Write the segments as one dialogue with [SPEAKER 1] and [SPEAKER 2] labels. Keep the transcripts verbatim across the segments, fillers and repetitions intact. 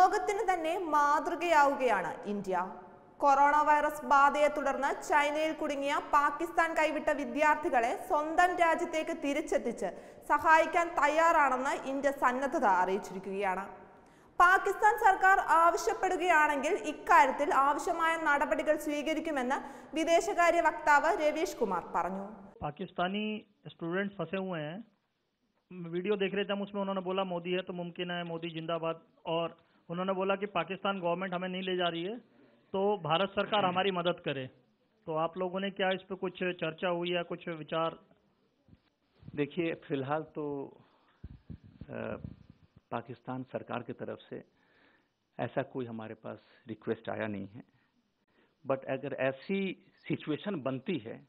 [SPEAKER 1] ലോകത്തിന് തന്നെ മാതൃകയാവുകയാണ് India. Corona virus ബാധയെ തുടർന്ന് ചൈനയിൽ കുടുങ്ങിയ പാകിസ്ഥാൻ കൈവിട്ട വിദ്യാർത്ഥികളെ സ്വന്തം രാജ്യത്തേക്ക് തിരിച്ചെത്തിച്ച് സഹായിക്കാൻ തയ്യാറാണെന്ന് ഇന്ത്യ സന്നദ്ധത അറിയിച്ചിരിക്കുകയാണ്. പാകിസ്ഥാൻ സർക്കാർ ആവശ്യപ്പെടുകയാണെങ്കിൽ ഇക്കാര്യത്തിൽ ആവശ്യമായ നടപടികൾ സ്വീകരിക്കുമെന്ന് വിദേശകാര്യ വക്താവ് രവീഷ് കുമാർ പറഞ്ഞു.
[SPEAKER 2] पाकिस्तानी स्टूडेंट्स फंसे हुए हैं. वीडियो देख रहे थे हम, उसमें उन्होंने बोला मोदी है तो मुमकिन है, मोदी जिंदाबाद. और उन्होंने बोला कि पाकिस्तान गवर्नमेंट हमें नहीं ले जा रही है तो भारत सरकार हमारी मदद करे. तो आप लोगों ने क्या इस पर कुछ चर्चा हुई है, कुछ विचार?
[SPEAKER 3] देखिए, फिलहाल तो आ, पाकिस्तान सरकार की तरफ से ऐसा कोई हमारे पास रिक्वेस्ट आया नहीं है. बट अगर ऐसी सिचुएशन बनती है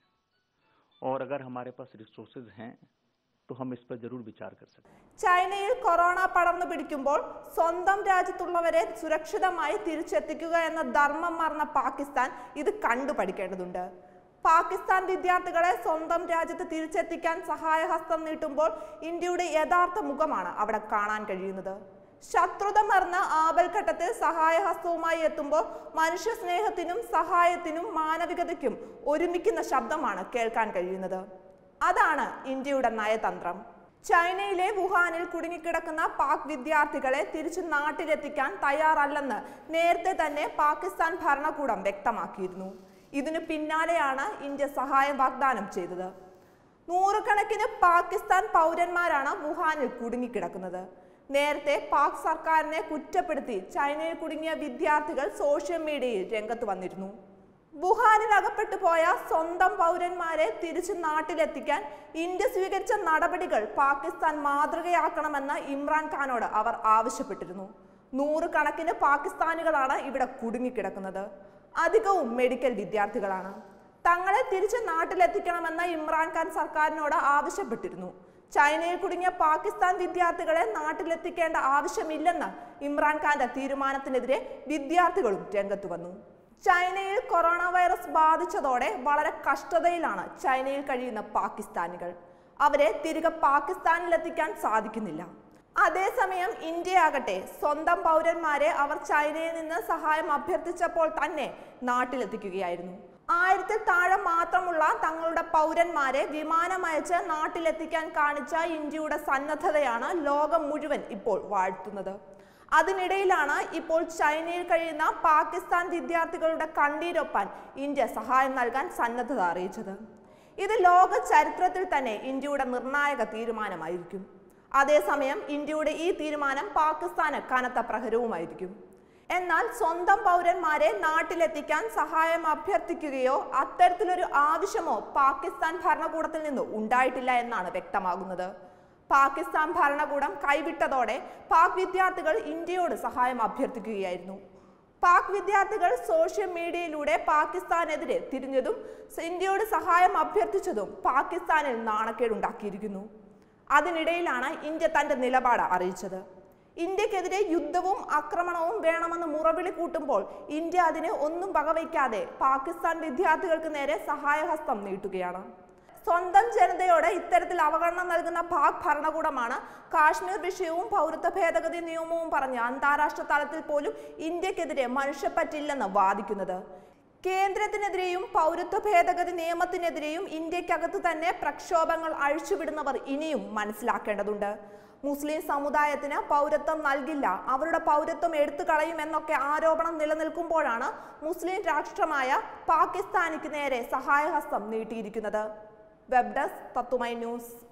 [SPEAKER 3] और अगर हमारे पास रिसोर्सेज हैं तो हम इस पर जरूर विचार कर सकते हैं.
[SPEAKER 1] ചൈനയിൽ കൊറോണ പടർന്നു പിടിക്കുമ്പോൾ സ്വന്തം രാജ്യത്തുള്ളവരെ സുരക്ഷിതമായി തിരിച്ചെത്തിക്കുക എന്ന ധർമ്മം മറന്ന പാകിസ്ഥാൻ ഇത് കണ്ടു പഠിക്കേണ്ടതുണ്ട്. പാകിസ്ഥാൻ വിദ്യാർത്ഥികളെ സ്വന്തം രാജ്യത്ത് തിരിച്ചെത്തിക്കാൻ സഹായഹസ്തം നീട്ടുമ്പോൾ ഇന്ത്യയുടെ യഥാർത്ഥ മുഖമാണ് അവിടെ കാണാൻ കഴിയുന്നത്. ശത്രുത മറന്ന ആപൽഘട്ടത്തിൽ സഹായഹസ്തവുമായി എത്തുമ്പോൾ മനുഷ്യ സ്നേഹത്തിനും സഹായത്തിനും മാനവികതയ്ക്കും ഒരുമിക്കുന്ന ശബ്ദമാണ് കേൾക്കാൻ കഴിയുന്നത്. അതാണ് ഇന്ത്യയുടെ നയതന്ത്രം. ചൈനയിലെ വുഹാനിൽ കുടുങ്ങിക്കിടക്കുന്ന പാക് വിദ്യാർത്ഥികളെ തിരിച്ചു നാട്ടിലെത്തിക്കാൻ തയ്യാറല്ലെന്ന് നേരത്തെ തന്നെ പാകിസ്ഥാൻ ഭരണകൂടം വ്യക്തമാക്കിയിരുന്നു. ഇതിനു പിന്നാലെയാണ് ഇന്ത്യ സഹായം വാഗ്ദാനം ചെയ്തത്. നൂറുകണക്കിന് പാകിസ്ഥാൻ പൗരന്മാരാണ് വുഹാനിൽ കുടുങ്ങിക്കിടക്കുന്നത്. നേരത്തെ പാക് സർക്കാരിനെ കുറ്റപ്പെടുത്തി ചൈനയിൽ കുടുങ്ങിയ വിദ്യാർത്ഥികൾ സോഷ്യൽ മീഡിയയിൽ രംഗത്ത് വന്നിരുന്നു. വുഹാനിൽ അകപ്പെട്ടു പോയ സ്വന്തം പൗരന്മാരെ തിരിച്ചു നാട്ടിലെത്തിക്കാൻ ഇന്ത്യ സ്വീകരിച്ച നടപടികൾ പാകിസ്ഥാൻ മാതൃകയാക്കണമെന്ന് ഇമ്രാൻഖാനോട് അവർ ആവശ്യപ്പെട്ടിരുന്നു. നൂറുകണക്കിന് പാകിസ്ഥാനികളാണ് ഇവിടെ കുടുങ്ങിക്കിടക്കുന്നത്. അധികവും മെഡിക്കൽ വിദ്യാർത്ഥികളാണ്. തങ്ങളെ തിരിച്ച് നാട്ടിലെത്തിക്കണമെന്ന് ഇമ്രാൻഖാൻ സർക്കാരിനോട് ആവശ്യപ്പെട്ടിരുന്നു. ചൈനയിൽ കുടുങ്ങിയ പാകിസ്ഥാൻ വിദ്യാർത്ഥികളെ നാട്ടിലെത്തിക്കേണ്ട ആവശ്യമില്ലെന്ന് ഇമ്രാൻഖാന്റെ തീരുമാനത്തിനെതിരെ വിദ്യാർത്ഥികളും രംഗത്തു വന്നു. ചൈനയിൽ കൊറോണ വൈറസ് ബാധിച്ചതോടെ വളരെ കഷ്ടതയിലാണ് ചൈനയിൽ കഴിയുന്ന പാകിസ്ഥാനികൾ. അവരെ തിരികെ പാകിസ്ഥാനിലെത്തിക്കാൻ സാധിക്കുന്നില്ല. അതേസമയം ഇന്ത്യയാകട്ടെ സ്വന്തം പൗരന്മാരെ അവർ ചൈനയിൽ നിന്ന് സഹായം അഭ്യർത്ഥിച്ചപ്പോൾ തന്നെ നാട്ടിലെത്തിക്കുകയായിരുന്നു. ആയിരത്തിൽ താഴെ മാത്രമുള്ള തങ്ങളുടെ പൗരന്മാരെ വിമാനമയച്ച് നാട്ടിലെത്തിക്കാൻ കാണിച്ച ഇന്ത്യയുടെ സന്നദ്ധതയാണ് ലോകം മുഴുവൻ ഇപ്പോൾ വാഴ്ത്തുന്നത്. അതിനിടയിലാണ് ഇപ്പോൾ ചൈനയിൽ കഴിയുന്ന പാകിസ്ഥാൻ വിദ്യാർത്ഥികളുടെ കണ്ണീരൊപ്പാൻ ഇന്ത്യ സഹായം നൽകാൻ സന്നദ്ധത അറിയിച്ചത്. ഇത് ലോക ചരിത്രത്തിൽ തന്നെ ഇന്ത്യയുടെ നിർണായക തീരുമാനമായിരിക്കും. അതേസമയം ഇന്ത്യയുടെ ഈ തീരുമാനം പാകിസ്ഥാന് കനത്ത പ്രഹരവുമായിരിക്കും. എന്നാൽ സ്വന്തം പൗരന്മാരെ നാട്ടിലെത്തിക്കാൻ സഹായം അഭ്യർത്ഥിക്കുകയോ അത്തരത്തിലൊരു ആവശ്യമോ പാകിസ്ഥാൻ ഭരണകൂടത്തിൽ നിന്ന് ഉണ്ടായിട്ടില്ല എന്നാണ് വ്യക്തമാകുന്നത്. പാകിസ്ഥാൻ ഭരണകൂടം കൈവിട്ടതോടെ പാക് വിദ്യാർത്ഥികൾ ഇന്ത്യയോട് സഹായം അഭ്യർത്ഥിക്കുകയായിരുന്നു. പാക് വിദ്യാർത്ഥികൾ സോഷ്യൽ മീഡിയയിലൂടെ പാകിസ്ഥാനെതിരെ തിരിഞ്ഞതും ഇന്ത്യയോട് സഹായം അഭ്യർത്ഥിച്ചതും പാകിസ്ഥാനിൽ നാണക്കേടുണ്ടാക്കിയിരിക്കുന്നു. അതിനിടയിലാണ് ഇന്ത്യ തന്റെ നിലപാട് അറിയിച്ചത്. ഇന്ത്യക്കെതിരെ യുദ്ധവും ആക്രമണവും വേണമെന്ന് മുറവിളി കൂട്ടുമ്പോൾ ഇന്ത്യ അതിന് ഒന്നും വകവയ്ക്കാതെ പാകിസ്ഥാൻ വിദ്യാർത്ഥികൾക്ക് നേരെ സഹായഹസ്തം നീട്ടുകയാണ്. സ്വന്തം ജനതയോട് ഇത്തരത്തിൽ അവഗണന നൽകുന്ന പാക് ഭരണകൂടമാണ് കാശ്മീർ വിഷയവും പൗരത്വ ഭേദഗതി നിയമവും പറഞ്ഞ് അന്താരാഷ്ട്ര തലത്തിൽ പോലും ഇന്ത്യക്കെതിരെ മനുഷ്യപ്പറ്റില്ലെന്ന് വാദിക്കുന്നത്. കേന്ദ്രത്തിനെതിരെയും പൗരത്വ ഭേദഗതി നിയമത്തിനെതിരെയും ഇന്ത്യക്കകത്ത് തന്നെ പ്രക്ഷോഭങ്ങൾ അഴിച്ചുവിടുന്നവർ ഇനിയും മനസ്സിലാക്കേണ്ടതുണ്ട്. മുസ്ലിം സമുദായത്തിന് പൗരത്വം നൽകില്ല, അവരുടെ പൗരത്വം എടുത്തു കളയുമെന്നൊക്കെ ആരോപണം നിലനിൽക്കുമ്പോഴാണ് മുസ്ലിം രാഷ്ട്രമായ പാകിസ്ഥാനിക്ക് നേരെ സഹായഹസ്തം നീട്ടിയിരിക്കുന്നത്. വെബ് ഡെസ്ക് തത്തുമൈ ന്യൂസ്.